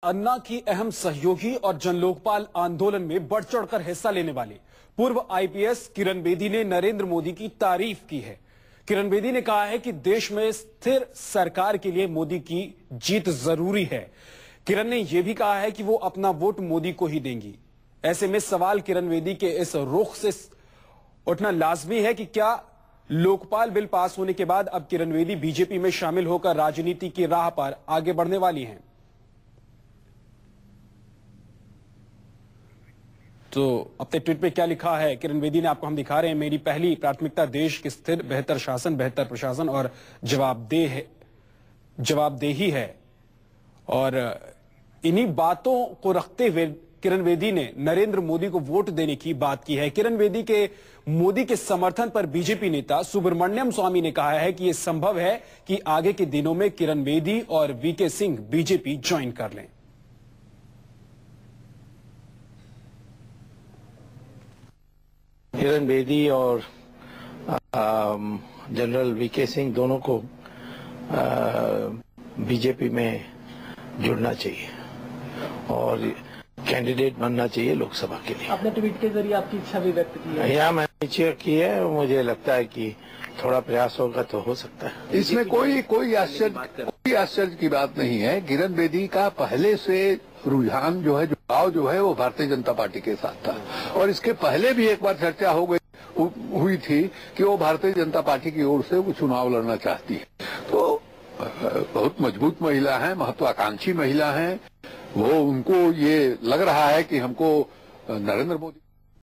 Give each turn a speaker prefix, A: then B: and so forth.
A: अन्ना की अहम सहयोगी और जन लोकपाल आंदोलन में बढ़ चढ़कर हिस्सा लेने वाले पूर्व आईपीएस किरण बेदी ने नरेंद्र मोदी की तारीफ की है। किरण बेदी ने कहा है कि देश में स्थिर सरकार के लिए मोदी की जीत जरूरी है। किरण ने यह भी कहा है कि वो अपना वोट मोदी को ही देंगी। ऐसे में सवाल किरण बेदी के इस रुख से उठना लाजमी है कि क्या लोकपाल बिल पास होने के बाद अब किरण बेदी बीजेपी में शामिल होकर राजनीति की राह पर आगे बढ़ने वाली हैं। तो अपने ट्वीट पे क्या लिखा है किरण बेदी ने, आपको हम दिखा रहे हैं। मेरी पहली प्राथमिकता देश के स्थिर, बेहतर शासन, बेहतर प्रशासन और जवाबदेही है। और इन्हीं बातों को रखते हुए किरण बेदी ने नरेंद्र मोदी को वोट देने की बात की है। किरण बेदी के मोदी के समर्थन पर बीजेपी नेता सुब्रमण्यम स्वामी ने कहा है कि यह संभव है कि आगे के दिनों में किरण बेदी और वीके सिंह बीजेपी ज्वाइन कर लें।
B: किरण बेदी और जनरल वीके सिंह दोनों को बीजेपी में जुड़ना चाहिए और कैंडिडेट बनना चाहिए लोकसभा के लिए।
C: आपने ट्वीट के जरिए आपकी इच्छा भी व्यक्त की है।
B: यहाँ मैंने इच्छा की है, मुझे लगता है कि थोड़ा प्रयास होगा तो हो सकता है।
D: इसमें कोई आश्चर्य की बात नहीं है। किरण बेदी का पहले से रुझान जो है, जुड़ाव जो है, वो भारतीय जनता पार्टी के साथ था और इसके पहले भी एक बार चर्चा हुई थी कि वो भारतीय जनता पार्टी की ओर से वो चुनाव लड़ना चाहती है। तो बहुत मजबूत महिला है, महत्वाकांक्षी महिला है। वो उनको ये लग रहा है कि हमको नरेंद्र मोदी